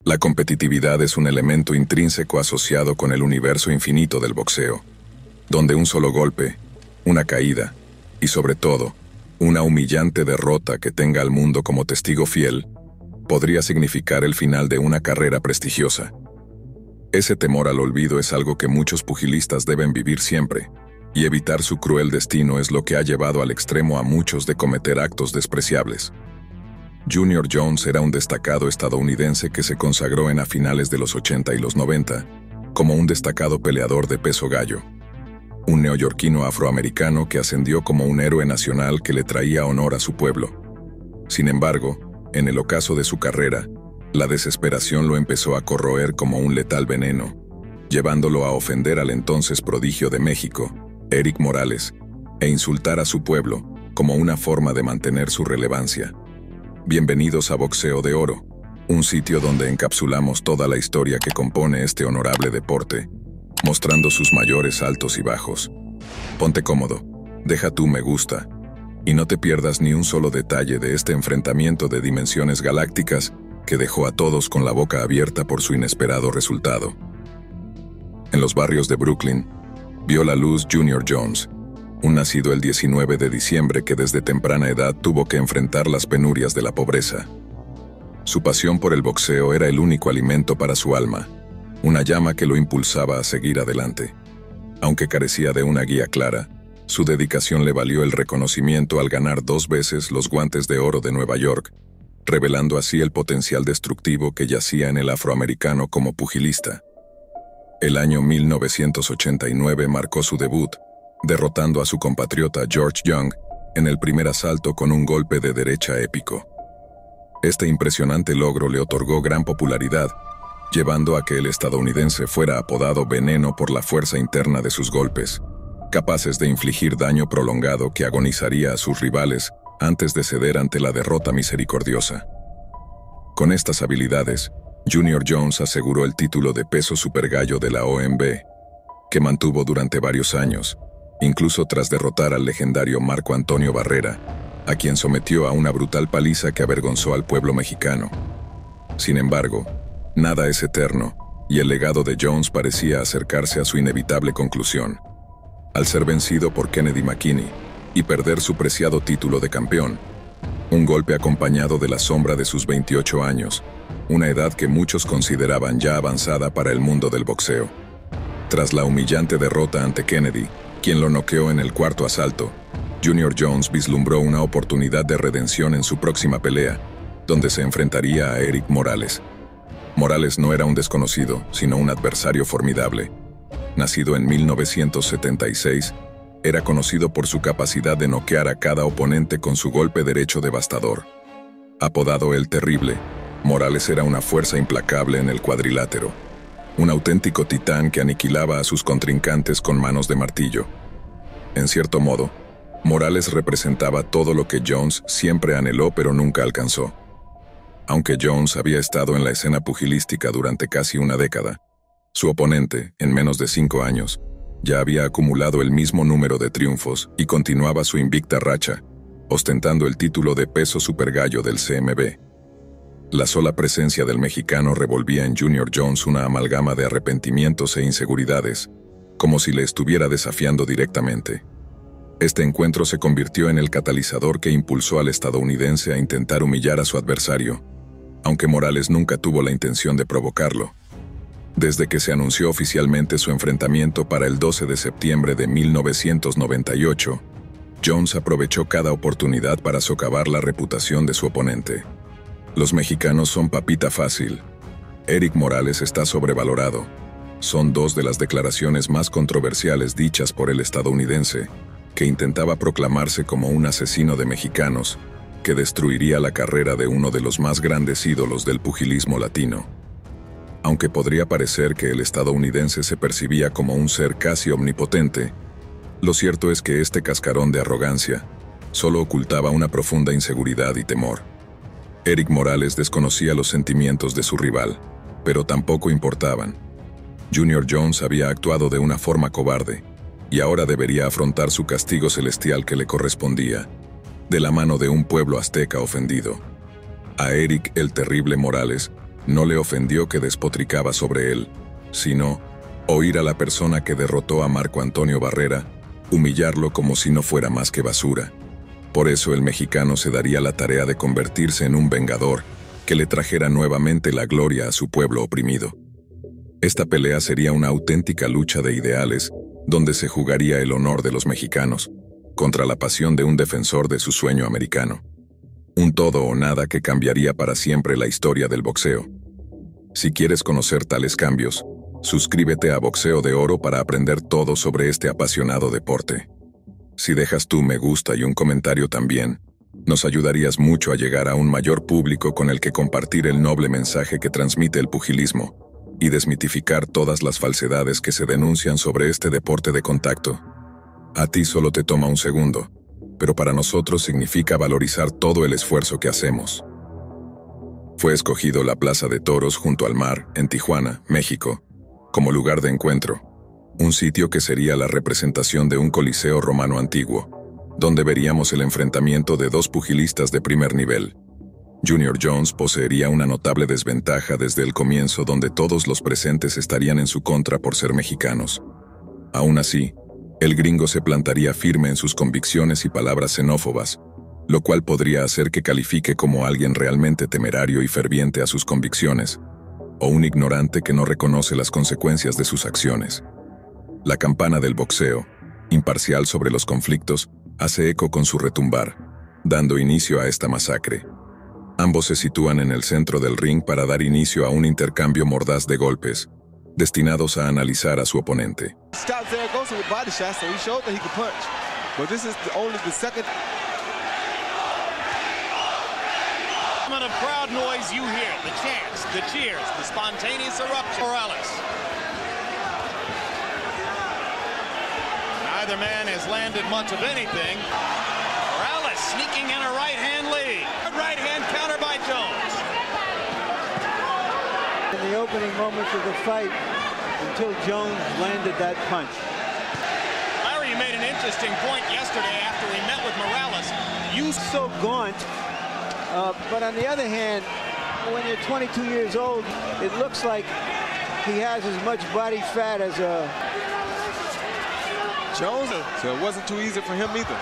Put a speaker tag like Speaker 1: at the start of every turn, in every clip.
Speaker 1: La competitividad es un elemento intrínseco asociado con el universo infinito del boxeo, donde un solo golpe, una caída y, sobre todo, una humillante derrota que tenga al mundo como testigo fiel, podría significar el final de una carrera prestigiosa. Ese temor al olvido es algo que muchos pugilistas deben vivir siempre, y evitar su cruel destino es lo que ha llevado al extremo a muchos de cometer actos despreciables. Junior Jones era un destacado estadounidense que se consagró a finales de los 80 y los 90 como un destacado peleador de peso gallo. Un neoyorquino afroamericano que ascendió como un héroe nacional que le traía honor a su pueblo. Sin embargo, en el ocaso de su carrera, la desesperación lo empezó a corroer como un letal veneno, llevándolo a ofender al entonces prodigio de México, Erik Morales, e insultar a su pueblo como una forma de mantener su relevancia. Bienvenidos a Boxeo de Oro, un sitio donde encapsulamos toda la historia que compone este honorable deporte, mostrando sus mayores altos y bajos. Ponte cómodo, deja tu me gusta, y no te pierdas ni un solo detalle de este enfrentamiento de dimensiones galácticas que dejó a todos con la boca abierta por su inesperado resultado. En los barrios de Brooklyn, vio la luz Junior Jones, un nacido el 19 de diciembre que desde temprana edad tuvo que enfrentar las penurias de la pobreza. Su pasión por el boxeo era el único alimento para su alma, una llama que lo impulsaba a seguir adelante. Aunque carecía de una guía clara, su dedicación le valió el reconocimiento al ganar 2 veces los Guantes de Oro de Nueva York, revelando así el potencial destructivo que yacía en el afroamericano como pugilista. El año 1989 marcó su debut, derrotando a su compatriota George Young en el primer asalto con un golpe de derecha épico. Este impresionante logro le otorgó gran popularidad, llevando a que el estadounidense fuera apodado Veneno por la fuerza interna de sus golpes, capaces de infligir daño prolongado que agonizaría a sus rivales antes de ceder ante la derrota misericordiosa. Con estas habilidades, Junior Jones aseguró el título de peso supergallo de la OMB, que mantuvo durante varios años, incluso tras derrotar al legendario Marco Antonio Barrera, a quien sometió a una brutal paliza que avergonzó al pueblo mexicano. Sin embargo, nada es eterno, y el legado de Jones parecía acercarse a su inevitable conclusión. Al ser vencido por Kennedy McKinney y perder su preciado título de campeón, un golpe acompañado de la sombra de sus 28 años, una edad que muchos consideraban ya avanzada para el mundo del boxeo. Tras la humillante derrota ante Kennedy, quien lo noqueó en el 4º asalto, Junior Jones vislumbró una oportunidad de redención en su próxima pelea, donde se enfrentaría a Erik Morales. Morales no era un desconocido, sino un adversario formidable. Nacido en 1976, era conocido por su capacidad de noquear a cada oponente con su golpe derecho devastador. Apodado El Terrible, Morales era una fuerza implacable en el cuadrilátero, un auténtico titán que aniquilaba a sus contrincantes con manos de martillo. En cierto modo, Morales representaba todo lo que Jones siempre anheló pero nunca alcanzó. Aunque Jones había estado en la escena pugilística durante casi una década, su oponente, en menos de 5 años, ya había acumulado el mismo número de triunfos y continuaba su invicta racha, ostentando el título de peso supergallo del CMB. La sola presencia del mexicano revolvía en Junior Jones una amalgama de arrepentimientos e inseguridades, como si le estuviera desafiando directamente. Este encuentro se convirtió en el catalizador que impulsó al estadounidense a intentar humillar a su adversario, aunque Morales nunca tuvo la intención de provocarlo. Desde que se anunció oficialmente su enfrentamiento para el 12 de septiembre de 1998, Jones aprovechó cada oportunidad para socavar la reputación de su oponente. Los mexicanos son papita fácil. Erik Morales está sobrevalorado. Son 2 de las declaraciones más controversiales dichas por el estadounidense, que intentaba proclamarse como un asesino de mexicanos, que destruiría la carrera de uno de los más grandes ídolos del pugilismo latino. Aunque podría parecer que el estadounidense se percibía como un ser casi omnipotente, lo cierto es que este cascarón de arrogancia solo ocultaba una profunda inseguridad y temor. Erik Morales desconocía los sentimientos de su rival, pero tampoco importaban. Junior Jones había actuado de una forma cobarde, y ahora debería afrontar su castigo celestial que le correspondía, de la mano de un pueblo azteca ofendido. A Erik el Terrible Morales No le ofendió que despotricaba sobre él, sino oír a la persona que derrotó a Marco Antonio Barrera, humillarlo como si no fuera más que basura. Por eso el mexicano se daría la tarea de convertirse en un vengador que le trajera nuevamente la gloria a su pueblo oprimido. Esta pelea sería una auténtica lucha de ideales, donde se jugaría el honor de los mexicanos, contra la pasión de un defensor de su sueño americano. Un todo o nada que cambiaría para siempre la historia del boxeo. Si quieres conocer tales cambios, suscríbete a Boxeo de Oro para aprender todo sobre este apasionado deporte. Si dejas tu me gusta y un comentario también, nos ayudarías mucho a llegar a un mayor público con el que compartir el noble mensaje que transmite el pugilismo y desmitificar todas las falsedades que se denuncian sobre este deporte de contacto. A ti solo te toma un segundo, pero para nosotros significa valorizar todo el esfuerzo que hacemos. Fue escogido la Plaza de Toros junto al mar, en Tijuana, México, como lugar de encuentro, un sitio que sería la representación de un coliseo romano antiguo, donde veríamos el enfrentamiento de dos pugilistas de primer nivel. Junior Jones poseería una notable desventaja desde el comienzo, donde todos los presentes estarían en su contra por ser mexicanos. Aún así, el gringo se plantaría firme en sus convicciones y palabras xenófobas, lo cual podría hacer que califique como alguien realmente temerario y ferviente a sus convicciones, o un ignorante que no reconoce las consecuencias de sus acciones. La campana del boxeo, imparcial sobre los conflictos, hace eco con su retumbar, dando inicio a esta masacre. Ambos se sitúan en el centro del ring para dar inicio a un intercambio mordaz de golpes, destinados a analizar a su oponente.
Speaker 2: Of crowd noise you hear, the chants, the cheers, the spontaneous eruption. Morales. Neither man has landed much of anything. Morales sneaking in a right-hand lead. Right hand counter by Jones.
Speaker 3: In the opening moments of the fight, until Jones landed that punch.
Speaker 2: Larry, you made an interesting point yesterday after we met with Morales.
Speaker 3: You so gaunt. But on the other hand, when you're 22 years old, it looks like he has as much body fat as a
Speaker 4: Jones. So it wasn't too easy for him either.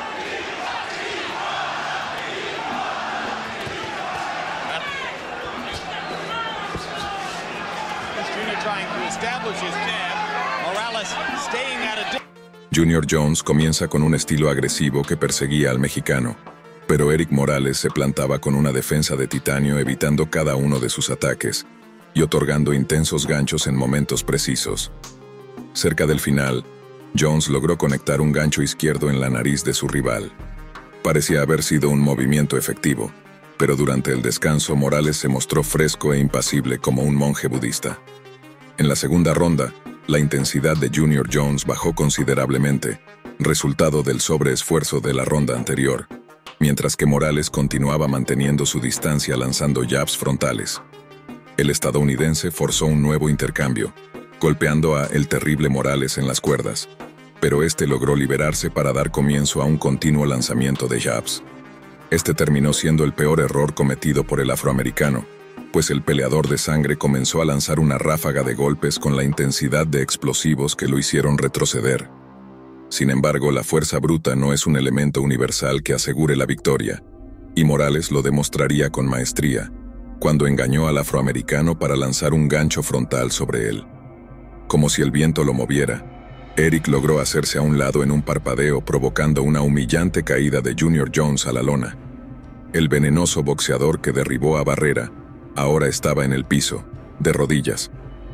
Speaker 2: Junior trying to establish his jab. Morales staying at a distance.
Speaker 1: Junior Jones comienza con un estilo agresivo que perseguía al mexicano, pero Eric Morales se plantaba con una defensa de titanio, evitando cada uno de sus ataques y otorgando intensos ganchos en momentos precisos. Cerca del final, Jones logró conectar un gancho izquierdo en la nariz de su rival. Parecía haber sido un movimiento efectivo, pero durante el descanso Morales se mostró fresco e impasible como un monje budista. En la segunda ronda, la intensidad de Junior Jones bajó considerablemente, resultado del sobreesfuerzo de la ronda anterior, mientras que Morales continuaba manteniendo su distancia lanzando jabs frontales. El estadounidense forzó un nuevo intercambio, golpeando a el terrible Morales en las cuerdas, pero este logró liberarse para dar comienzo a un continuo lanzamiento de jabs. Este terminó siendo el peor error cometido por el afroamericano, pues el peleador de sangre comenzó a lanzar una ráfaga de golpes con la intensidad de explosivos que lo hicieron retroceder. Sin embargo, la fuerza bruta no es un elemento universal que asegure la victoria, y Morales lo demostraría con maestría, cuando engañó al afroamericano para lanzar un gancho frontal sobre él. Como si el viento lo moviera, Eric logró hacerse a un lado en un parpadeo, provocando una humillante caída de Junior Jones a la lona. El venenoso boxeador que derribó a Barrera ahora estaba en el piso, de rodillas.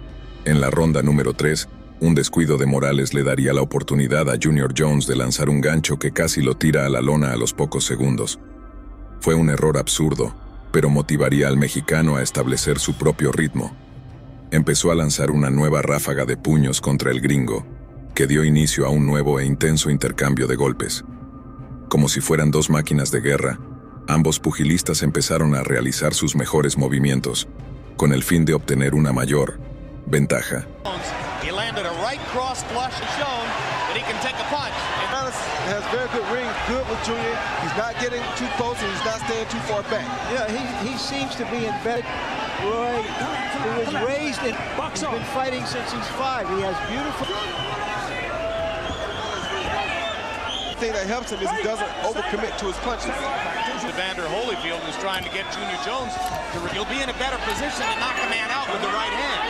Speaker 1: En la ronda número 3, un descuido de Morales le daría la oportunidad a Junior Jones de lanzar un gancho que casi lo tira a la lona a los pocos segundos. Fue un error absurdo, pero motivaría al mexicano a establecer su propio ritmo. Empezó a lanzar una nueva ráfaga de puños contra el gringo, que dio inicio a un nuevo e intenso intercambio de golpes. Como si fueran dos máquinas de guerra, ambos pugilistas empezaron a realizar sus mejores movimientos, con el fin de obtener una mayor ventaja.
Speaker 2: He landed a right cross flush shown that he can take a punch.
Speaker 4: Morales has very good ring, good with Junior. He's not getting too close and he's not staying too far back.
Speaker 3: Yeah, he seems to be embedded Roy, who was raised in, he's been fighting since he's 5. He has beautiful...
Speaker 4: The thing that helps him is he doesn't overcommit to his punches.
Speaker 2: Evander Holyfield was trying to get Junior Jones to... You'll be in a better position to knock a man out with the right hand.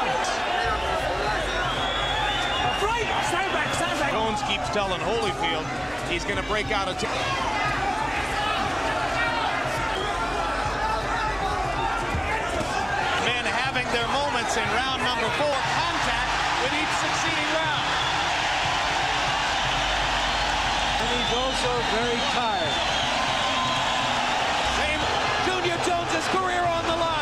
Speaker 5: Stand back, stand back.
Speaker 2: Jones keeps telling Holyfield he's going to break out a... Men having their moments in round number 4. Contact with each succeeding round.
Speaker 3: And he's also very tired.
Speaker 2: Same Junior Jones' career on the line.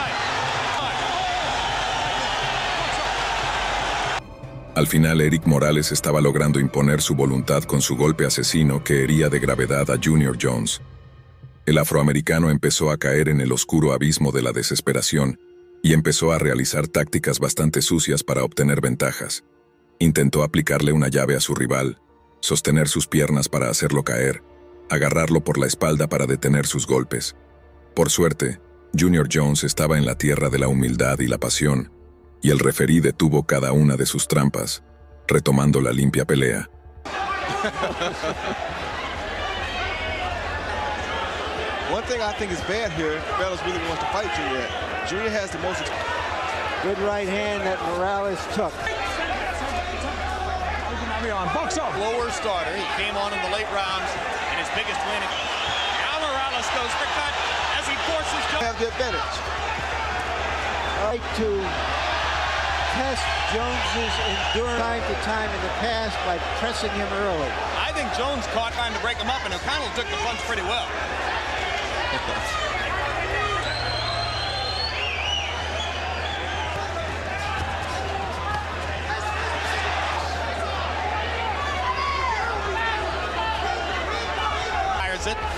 Speaker 1: Al final, Erik Morales estaba logrando imponer su voluntad con su golpe asesino que hería de gravedad a Junior Jones. El afroamericano empezó a caer en el oscuro abismo de la desesperación y empezó a realizar tácticas bastante sucias para obtener ventajas. Intentó aplicarle una llave a su rival, sostener sus piernas para hacerlo caer, agarrarlo por la espalda para detener sus golpes. Por suerte, Junior Jones estaba en la tierra de la humildad y la pasión, y el referí detuvo cada una de sus trampas, retomando la limpia pelea.
Speaker 4: One thing I think is bad here, Bellas really wants to fight Junior. Junior has the most...
Speaker 3: Good right hand that Morales took.
Speaker 5: Box off.
Speaker 2: Lower starter. He came on in the late rounds in his biggest win. Now Morales goes for cut as he forces Jones.
Speaker 4: Have the advantage.
Speaker 3: Right to test Jones's endurance time to time in the past by pressing him early.
Speaker 2: I think Jones caught trying to break him up, and O'Connell took the punch pretty well. Fires it.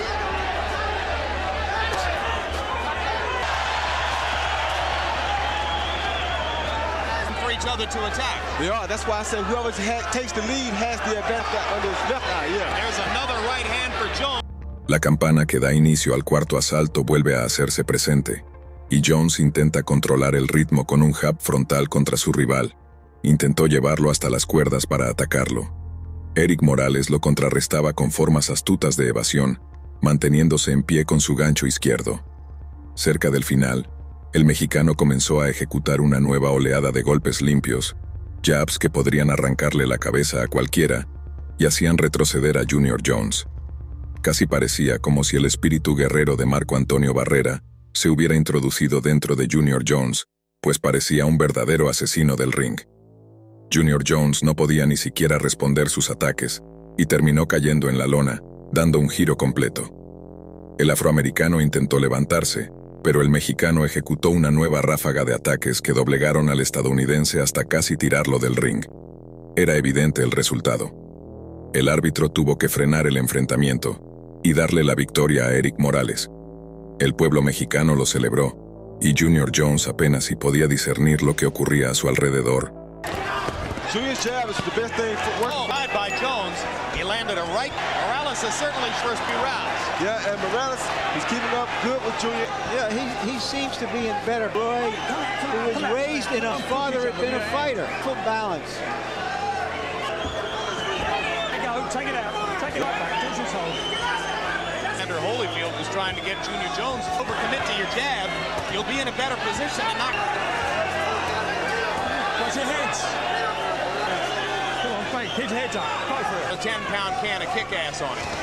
Speaker 2: For each other to attack.
Speaker 4: They are. That's why I said whoever takes the lead has the advantage under his left eye. Yeah.
Speaker 2: There's another right hand for Jones.
Speaker 1: La campana que da inicio al cuarto asalto vuelve a hacerse presente, y Jones intenta controlar el ritmo con un jab frontal contra su rival. Intentó llevarlo hasta las cuerdas para atacarlo. Erik Morales lo contrarrestaba con formas astutas de evasión, manteniéndose en pie con su gancho izquierdo. Cerca del final, el mexicano comenzó a ejecutar una nueva oleada de golpes limpios, jabs que podrían arrancarle la cabeza a cualquiera, y hacían retroceder a Junior Jones. Casi parecía como si el espíritu guerrero de Marco Antonio Barrera se hubiera introducido dentro de Junior Jones, pues parecía un verdadero asesino del ring. Junior Jones no podía ni siquiera responder sus ataques, y terminó cayendo en la lona, dando un giro completo. El afroamericano intentó levantarse, pero el mexicano ejecutó una nueva ráfaga de ataques que doblegaron al estadounidense hasta casi tirarlo del ring. Era evidente el resultado. El árbitro tuvo que frenar el enfrentamiento y darle la victoria a Erik Morales. El pueblo mexicano lo celebró, y Junior Jones apenas si podía discernir lo que ocurría a su alrededor.
Speaker 4: Junior's jab is the best thing for work.
Speaker 2: Tied by Jones. He landed a right. Morales has certainly first few rounds.
Speaker 4: Yeah, and Morales, he's keeping up good with Junior.
Speaker 3: Yeah, he seems to be in better. Roy, who was raised in a father had been a fighter. Full balance.
Speaker 5: Take it out. Take it back. Just hold.
Speaker 2: Evander Holyfield was trying to get Junior Jones to overcommit to your jab. You'll be in a better position to knock.
Speaker 5: Watch your heads. Come on, fight. Keep your heads up. Go for it.
Speaker 2: A 10-pound can of kick-ass on it.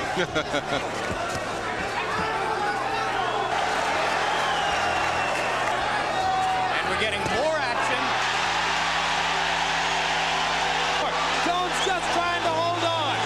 Speaker 2: And we're getting more action. Jones just trying to hold on.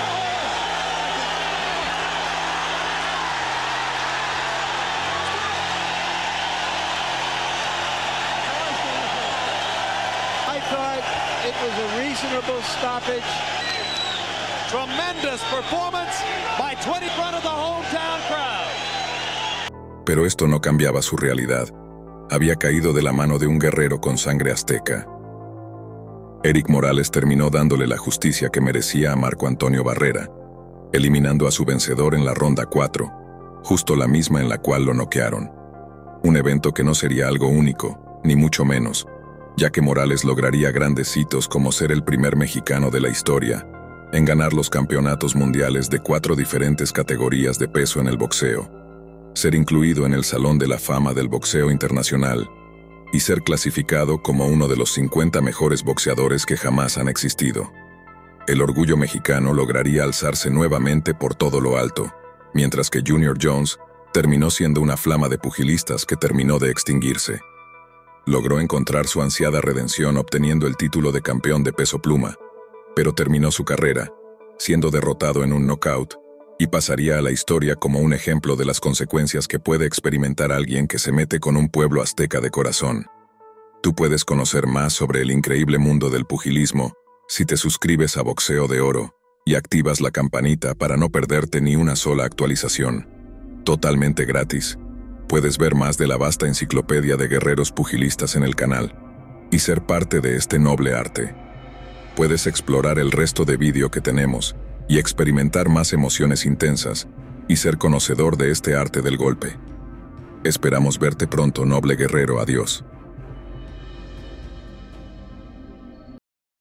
Speaker 3: I thought it was a reasonable stoppage.
Speaker 2: Tremendous performance by 20 in front of the hometown crowd.
Speaker 1: Pero esto no cambiaba su realidad. Había caído de la mano de un guerrero con sangre azteca. Erik Morales terminó dándole la justicia que merecía a Marco Antonio Barrera, eliminando a su vencedor en la ronda 4, justo la misma en la cual lo noquearon. Un evento que no sería algo único, ni mucho menos, ya que Morales lograría grandes hitos como ser el primer mexicano de la historia en ganar los campeonatos mundiales de 4 diferentes categorías de peso en el boxeo, ser incluido en el Salón de la Fama del Boxeo Internacional y ser clasificado como uno de los 50 mejores boxeadores que jamás han existido. El orgullo mexicano lograría alzarse nuevamente por todo lo alto, mientras que Junior Jones terminó siendo una flama de pugilistas que terminó de extinguirse. Logró encontrar su ansiada redención obteniendo el título de campeón de peso pluma, pero terminó su carrera, siendo derrotado en un knockout, y pasaría a la historia como un ejemplo de las consecuencias que puede experimentar alguien que se mete con un pueblo azteca de corazón. Tú puedes conocer más sobre el increíble mundo del pugilismo si te suscribes a Boxeo de Oro y activas la campanita para no perderte ni una sola actualización. Totalmente gratis. Puedes ver más de la vasta enciclopedia de guerreros pugilistas en el canal y ser parte de este noble arte. Puedes explorar el resto de vídeo que tenemos y experimentar más emociones intensas y ser conocedor de este arte del golpe. Esperamos verte pronto, noble guerrero. Adiós.